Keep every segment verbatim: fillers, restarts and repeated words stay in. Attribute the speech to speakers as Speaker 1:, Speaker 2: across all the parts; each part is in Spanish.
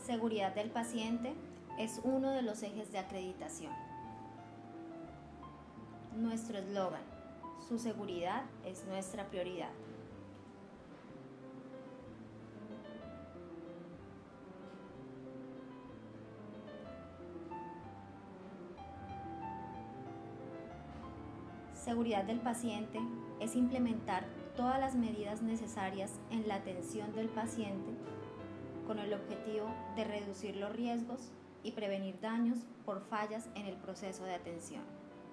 Speaker 1: Seguridad del paciente es uno de los ejes de acreditación. Nuestro eslogan, su seguridad es nuestra prioridad. Seguridad del paciente es implementar todas las medidas necesarias en la atención del paciente con el objetivo de reducir los riesgos y prevenir daños por fallas en el proceso de atención.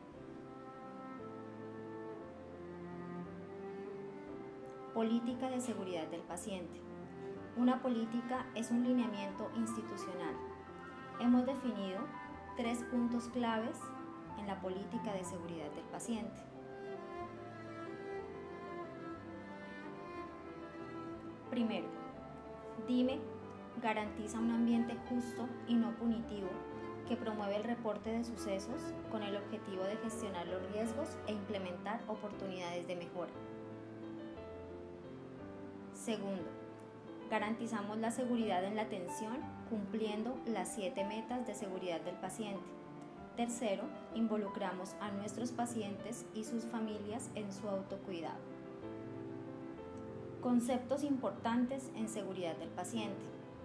Speaker 1: Política de seguridad del paciente. Una política es un lineamiento institucional. Hemos definido tres puntos claves en la política de seguridad del paciente. Primero, DIME garantiza un ambiente justo y no punitivo que promueve el reporte de sucesos con el objetivo de gestionar los riesgos e implementar oportunidades de mejora. Segundo, garantizamos la seguridad en la atención cumpliendo las siete metas de seguridad del paciente. Tercero, involucramos a nuestros pacientes y sus familias en su autocuidado. Conceptos importantes en seguridad del paciente.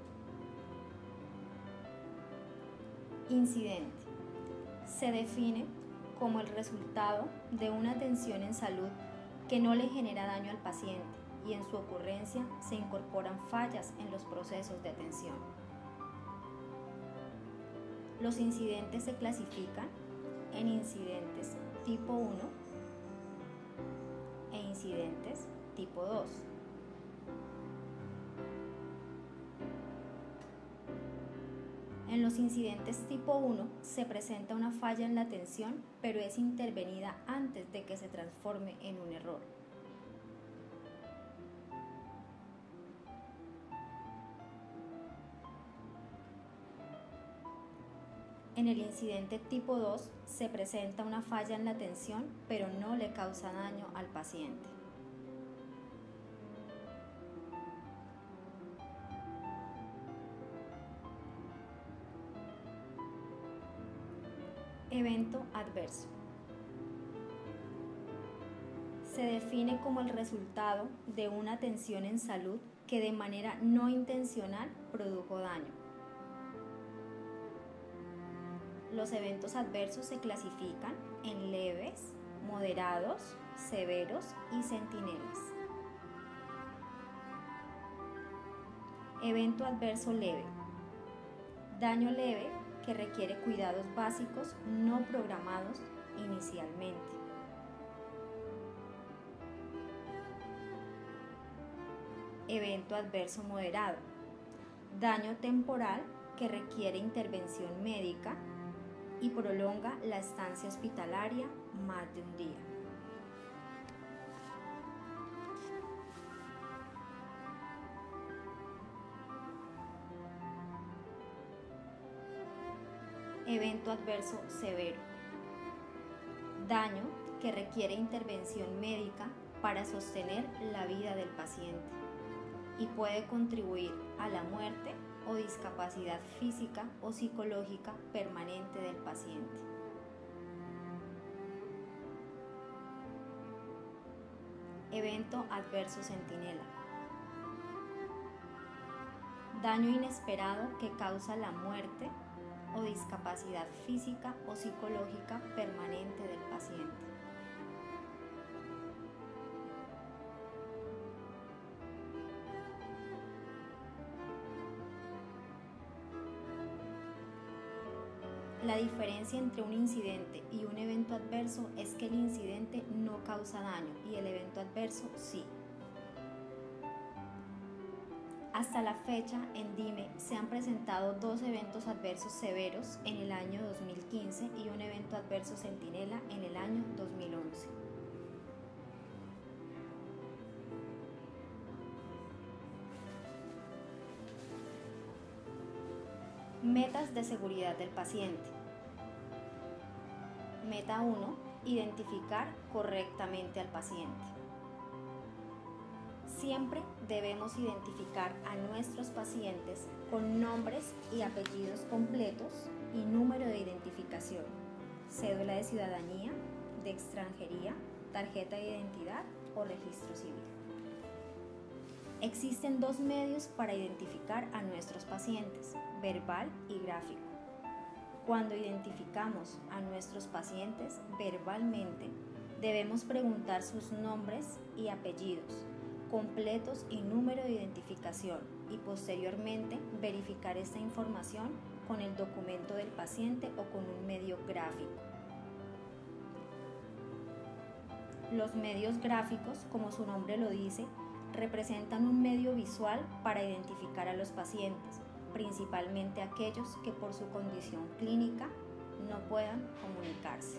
Speaker 1: Incidente. Se define como el resultado de una atención en salud que no le genera daño al paciente y en su ocurrencia se incorporan fallas en los procesos de atención. Los incidentes se clasifican en incidentes tipo uno e incidentes tipo dos. En los incidentes tipo uno se presenta una falla en la atención, pero es intervenida antes de que se transforme en un error. En el incidente tipo dos se presenta una falla en la atención, pero no le causa daño al paciente. Evento adverso. Se define como el resultado de una atención en salud que de manera no intencional produjo daño. Los eventos adversos se clasifican en leves, moderados, severos y centinelas. Evento adverso leve. Daño leve que requiere cuidados básicos no programados inicialmente. Evento adverso moderado. Daño temporal que requiere intervención médica y prolonga la estancia hospitalaria más de un día. Evento adverso severo. Daño que requiere intervención médica para sostener la vida del paciente y puede contribuir a la muerte o discapacidad física o psicológica permanente del paciente. Evento adverso centinela. Daño inesperado que causa la muerte o discapacidad física o psicológica permanente del paciente. La diferencia entre un incidente y un evento adverso es que el incidente no causa daño y el evento adverso sí. Hasta la fecha, en DIME se han presentado dos eventos adversos severos en el año dos mil quince y un evento adverso centinela en el año dos mil once. Metas de seguridad del paciente. Meta uno. Identificar correctamente al paciente. Siempre debemos identificar a nuestros pacientes con nombres y apellidos completos y número de identificación, cédula de ciudadanía, de extranjería, tarjeta de identidad o registro civil. Existen dos medios para identificar a nuestros pacientes, verbal y gráfico. Cuando identificamos a nuestros pacientes verbalmente, debemos preguntar sus nombres y apellidos completos y número de identificación y posteriormente verificar esta información con el documento del paciente o con un medio gráfico. Los medios gráficos, como su nombre lo dice, representan un medio visual para identificar a los pacientes, principalmente aquellos que por su condición clínica no puedan comunicarse.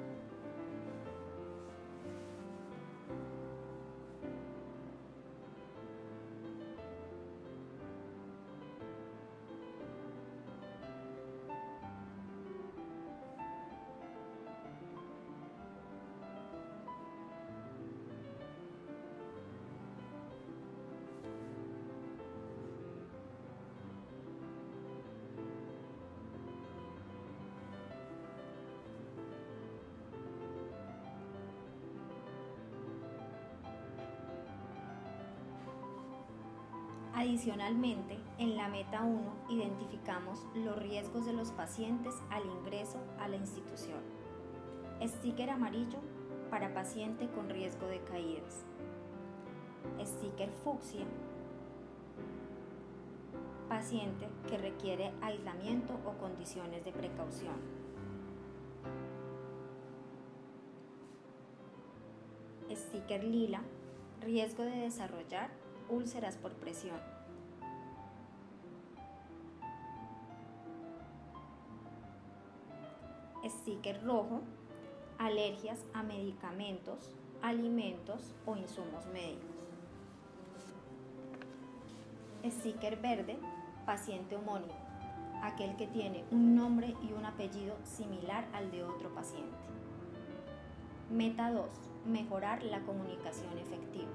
Speaker 1: Adicionalmente, en la meta uno identificamos los riesgos de los pacientes al ingreso a la institución. Sticker amarillo para paciente con riesgo de caídas. Sticker fucsia, paciente que requiere aislamiento o condiciones de precaución. Sticker lila, riesgo de desarrollar úlceras por presión. Sticker rojo, alergias a medicamentos, alimentos o insumos médicos. Sticker verde, paciente homónimo, aquel que tiene un nombre y un apellido similar al de otro paciente. Meta dos, mejorar la comunicación efectiva.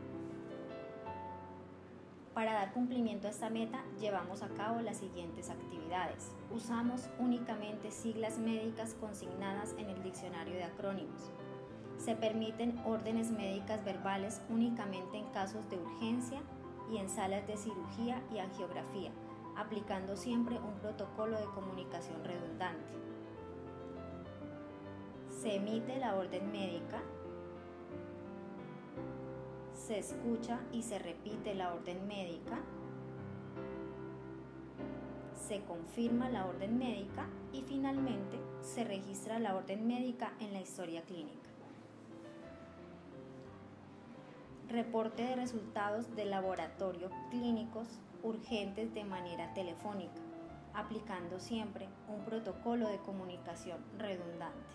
Speaker 1: Para dar cumplimiento a esta meta, llevamos a cabo las siguientes actividades. Usamos únicamente siglas médicas consignadas en el diccionario de acrónimos. Se permiten órdenes médicas verbales únicamente en casos de urgencia y en salas de cirugía y angiografía, aplicando siempre un protocolo de comunicación redundante. Se emite la orden médica. Se escucha y se repite la orden médica, se confirma la orden médica y finalmente se registra la orden médica en la historia clínica. Reporte de resultados de laboratorio clínicos urgentes de manera telefónica, aplicando siempre un protocolo de comunicación redundante.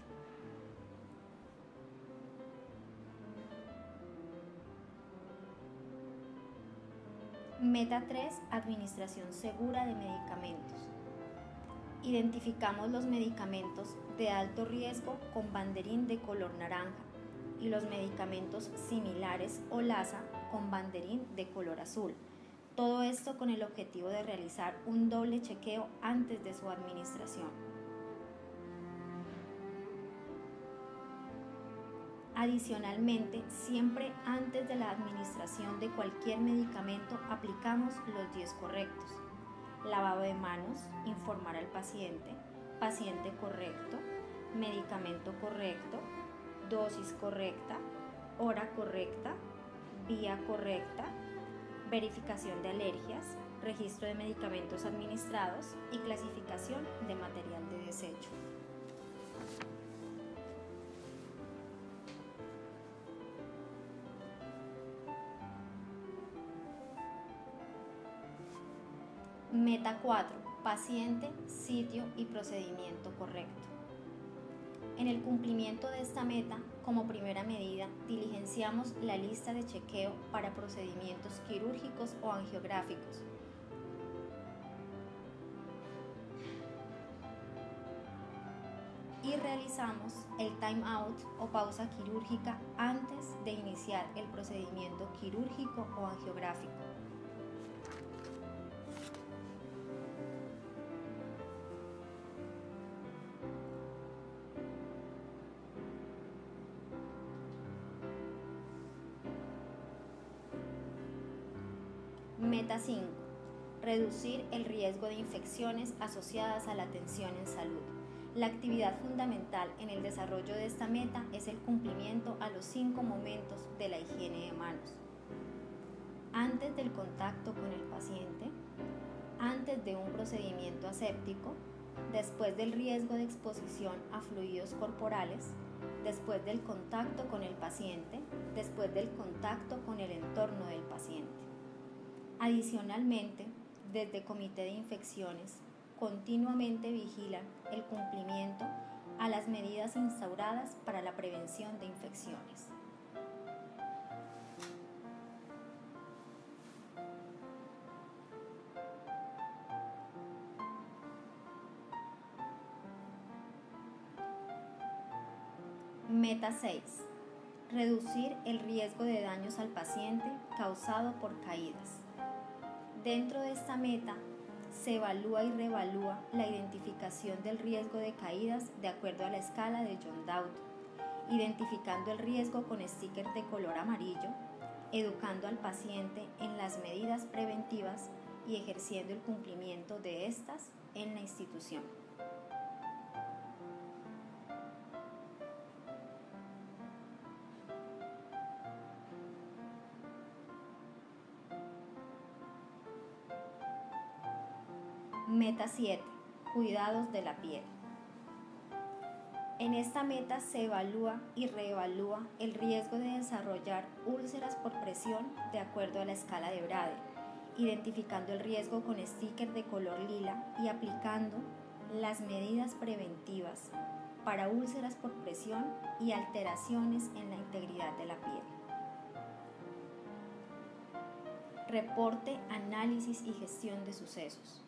Speaker 1: Meta tres, administración segura de medicamentos. Identificamos los medicamentos de alto riesgo con banderín de color naranja y los medicamentos similares o LASA con banderín de color azul. Todo esto con el objetivo de realizar un doble chequeo antes de su administración. Adicionalmente, siempre antes de la administración de cualquier medicamento aplicamos los diez correctos. Lavado de manos, informar al paciente, paciente correcto, medicamento correcto, dosis correcta, hora correcta, vía correcta, verificación de alergias, registro de medicamentos administrados y clasificación de material de desecho. Meta cuatro. Paciente, sitio y procedimiento correcto. En el cumplimiento de esta meta, como primera medida, diligenciamos la lista de chequeo para procedimientos quirúrgicos o angiográficos. y realizamos el time out o pausa quirúrgica antes de iniciar el procedimiento quirúrgico o angiográfico. Meta cinco. Reducir el riesgo de infecciones asociadas a la atención en salud. La actividad fundamental en el desarrollo de esta meta es el cumplimiento a los cinco momentos de la higiene de manos. Antes del contacto con el paciente, antes de un procedimiento aséptico, después del riesgo de exposición a fluidos corporales, después del contacto con el paciente, después del contacto con el entorno del paciente. Adicionalmente, desde Comité de Infecciones, continuamente vigilan el cumplimiento a las medidas instauradas para la prevención de infecciones. Meta seis. Reducir el riesgo de daños al paciente causado por caídas. Dentro de esta meta, se evalúa y reevalúa la identificación del riesgo de caídas de acuerdo a la escala de John Dowd, identificando el riesgo con sticker de color amarillo, educando al paciente en las medidas preventivas y ejerciendo el cumplimiento de estas en la institución. Meta siete. Cuidados de la piel. En esta meta se evalúa y reevalúa el riesgo de desarrollar úlceras por presión de acuerdo a la escala de Brader, identificando el riesgo con sticker de color lila y aplicando las medidas preventivas para úlceras por presión y alteraciones en la integridad de la piel. Reporte, análisis y gestión de sucesos.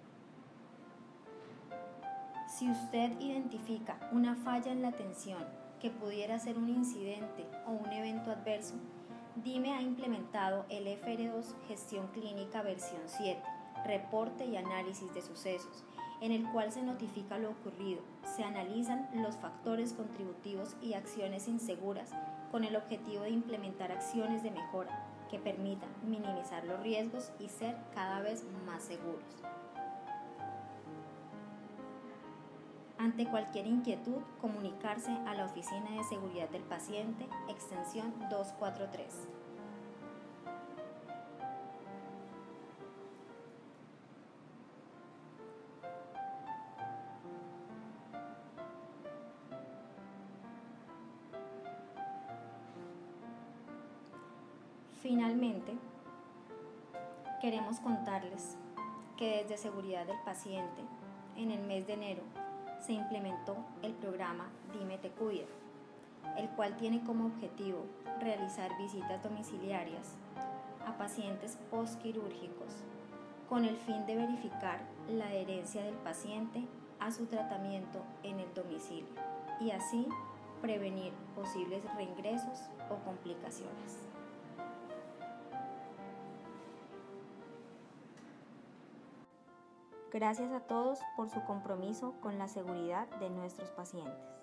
Speaker 1: Si usted identifica una falla en la atención que pudiera ser un incidente o un evento adverso, D I M E ha implementado el F R dos Gestión Clínica versión siete, Reporte y Análisis de Sucesos, en el cual se notifica lo ocurrido, se analizan los factores contributivos y acciones inseguras con el objetivo de implementar acciones de mejora que permitan minimizar los riesgos y ser cada vez más seguros. Ante cualquier inquietud, comunicarse a la Oficina de Seguridad del Paciente, extensión doscientos cuarenta y tres. Finalmente, queremos contarles que desde Seguridad del Paciente, en el mes de enero, se implementó el programa D I M E Te Cuida, el cual tiene como objetivo realizar visitas domiciliarias a pacientes postquirúrgicos con el fin de verificar la adherencia del paciente a su tratamiento en el domicilio y así prevenir posibles reingresos o complicaciones. Gracias a todos por su compromiso con la seguridad de nuestros pacientes.